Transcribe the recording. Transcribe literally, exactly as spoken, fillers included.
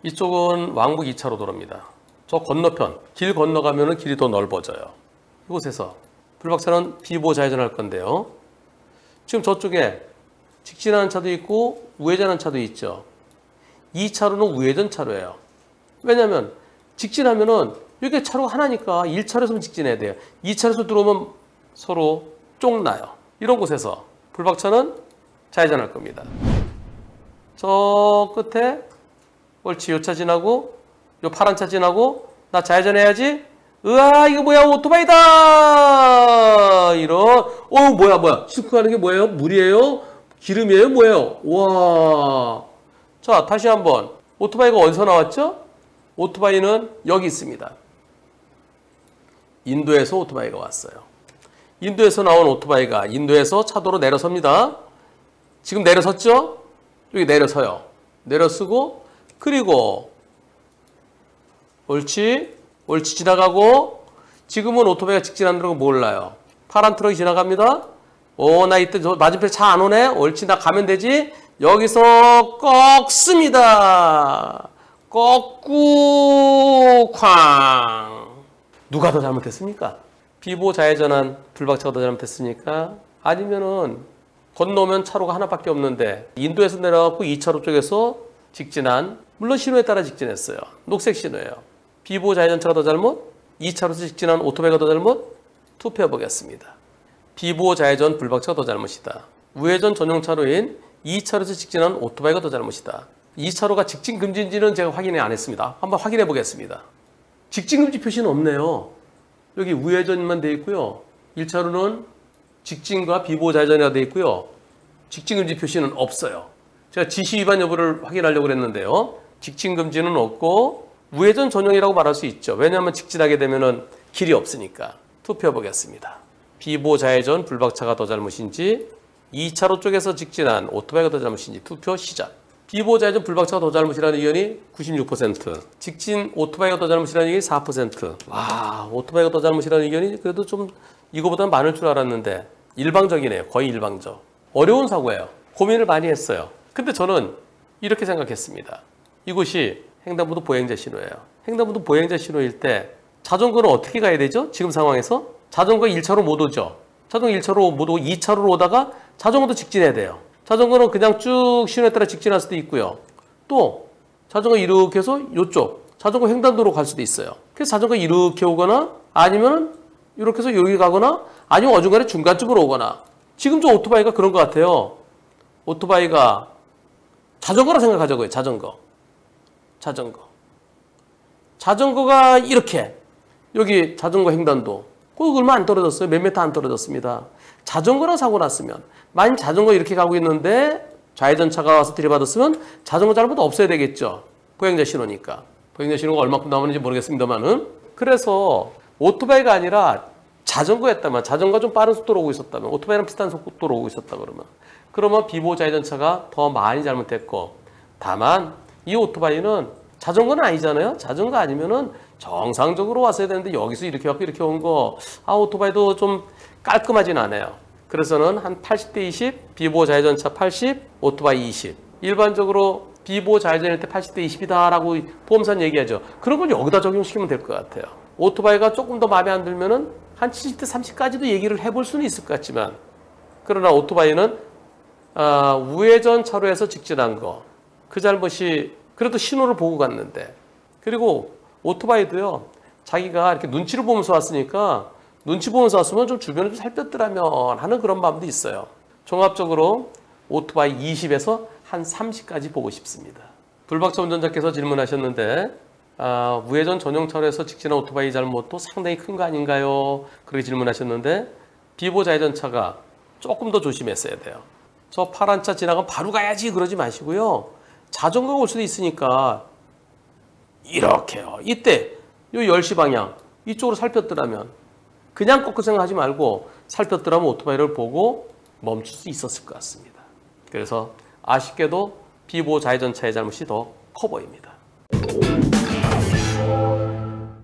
이쪽은 왕복 이 차로 도로입니다. 저 건너편, 길 건너가면 길이 더 넓어져요. 이곳에서 불박차는 비보호 좌회전할 건데요. 지금 저쪽에 직진하는 차도 있고 우회전하는 차도 있죠. 이 차로는 우회전 차로예요. 왜냐하면 직진하면은 여기 차로가 하나니까 일 차로에서 직진해야 돼요. 이 차로에서 들어오면 서로 쫑나요. 이런 곳에서 불박차는 좌회전할 겁니다. 저 끝에 옳지, 요 차 지나고 요 파란 차 지나고 나 좌회전해야지. 으아, 이거 뭐야, 오토바이다. 이런. 어, 뭐야 뭐야 싣고 게 뭐예요? 물이에요? 기름이에요? 뭐예요? 와. 자, 다시 한번. 오토바이가 어디서 나왔죠? 오토바이는 여기 있습니다. 인도에서 오토바이가 왔어요. 인도에서 나온 오토바이가 인도에서 차도로 내려섭니다. 지금 내려섰죠? 여기 내려서요. 내려서고 그리고 옳지, 옳지 지나가고 지금은 오토바이가 직진하는 거 몰라요. 파란 트럭이 지나갑니다. 오, 나 이때 저 맞은편에 차 안 오네. 옳지, 나 가면 되지. 여기서 꺾습니다. 꺾고 쾅. 누가 더 잘못했습니까? 비보호 좌회전한 불박차가 더 잘못했습니까? 아니면은 건너면 차로가 하나밖에 없는데 인도에서 내려가고 이 차로 쪽에서 직진한, 물론 신호에 따라 직진했어요. 녹색 신호예요. 비보호 좌회전차가 더 잘못? 이 차로에서 직진한 오토바이가 더 잘못? 투표해 보겠습니다. 비보호 좌회전 불박차가 더 잘못이다. 우회전 전용차로인 이 차로에서 직진한 오토바이가 더 잘못이다. 이 차로가 직진 금지인지는 제가 확인을 안 했습니다. 한번 확인해 보겠습니다. 직진 금지 표시는 없네요. 여기 우회전만 돼 있고요. 일 차로는 직진과 비보호 좌회전이라 돼 있고요. 직진 금지 표시는 없어요. 제가 지시 위반 여부를 확인하려고 했는데요. 직진 금지는 없고 우회전 전용이라고 말할 수 있죠. 왜냐하면 직진하게 되면은 길이 없으니까. 투표해 보겠습니다. 비보호 좌회전 불박차가 더 잘못인지 이 차로 쪽에서 직진한 오토바이가 더 잘못인지 투표 시작. 비보호 좌회전 불박차가 더 잘못이라는 의견이 구십육 퍼센트, 직진 오토바이가 더 잘못이라는 의견이 사 퍼센트. 와, 오토바이가 더 잘못이라는 의견이 그래도 좀 이거보다는 많을 줄 알았는데 일방적이네요. 거의 일방적. 어려운 사고예요. 고민을 많이 했어요. 근데 저는 이렇게 생각했습니다. 이곳이 횡단보도 보행자 신호예요. 횡단보도 보행자 신호일 때 자전거는 어떻게 가야 되죠? 지금 상황에서 자전거 일 차로 못 오죠. 자전거 일 차로 못 오고 이 차로로 오다가 자전거도 직진해야 돼요. 자전거는 그냥 쭉 신호에 따라 직진할 수도 있고요. 또 자전거 이렇게 해서 이쪽 자전거 횡단도로 갈 수도 있어요. 그래서 자전거 이렇게 오거나 아니면 이렇게 해서 여기 가거나 아니면 어중간에 중간쯤으로 오거나. 지금 저 오토바이가 그런 것 같아요. 오토바이가 자전거라 생각하자고요. 자전거. 자전거. 자전거가 이렇게 여기 자전거 횡단도 거기 얼마 안 떨어졌어요. 몇 미터 안 떨어졌습니다. 자전거랑 사고 났으면 만약 자전거 이렇게 가고 있는데 좌회전차가 와서 들이받았으면 자전거 잘못 없어야 되겠죠. 보행자 신호니까. 보행자 신호가 얼마큼 남았는지 모르겠습니다만은. 그래서 오토바이가 아니라 자전거였다면, 자전거가 좀 빠른 속도로 오고 있었다면, 오토바이랑 비슷한 속도로 오고 있었다 그러면 그러면 비보호 좌회전차가 더 많이 잘못했고, 다만 이 오토바이는 자전거는 아니잖아요. 자전거 아니면은 정상적으로 왔어야 되는데 여기서 이렇게 왔고 이렇게 온 거, 아, 오토바이도 좀 깔끔하진 않아요. 그래서는 한 팔십 대 이십, 비보호 좌회전차 팔십, 오토바이 이십. 일반적으로 비보호 좌회전일 때 팔십 대 이십이다라고 보험사는 얘기하죠. 그런 걸 여기다 적용시키면 될 것 같아요. 오토바이가 조금 더 마음에 안 들면은 한 칠십 대 삼십까지도 얘기를 해볼 수는 있을 것 같지만, 그러나 오토바이는 아, 우회전 차로에서 직진한 거, 그 잘못이 그래도 신호를 보고 갔는데, 그리고 오토바이도요, 자기가 이렇게 눈치를 보면서 왔으니까 눈치 보면서 왔으면 좀 주변을 좀 살폈더라면 하는 그런 마음도 있어요. 종합적으로 오토바이 이십에서 한 삼십까지 보고 싶습니다. 불박차 운전자께서 질문하셨는데, 아, 우회전 전용 차로에서 직진한 오토바이 잘못도 상당히 큰 거 아닌가요? 그렇게 질문하셨는데, 비보호 좌회전차가 조금 더 조심했어야 돼요. 저 파란 차 지나가면 바로 가야지 그러지 마시고요. 자전거가 올 수도 있으니까 이렇게요. 이때 요 열 시 방향 이쪽으로 살폈더라면, 그냥 꺾을 생각하지 말고 살폈더라면 오토바이를 보고 멈출 수 있었을 것 같습니다. 그래서 아쉽게도 비보호 좌회전차의 잘못이 더 커 보입니다.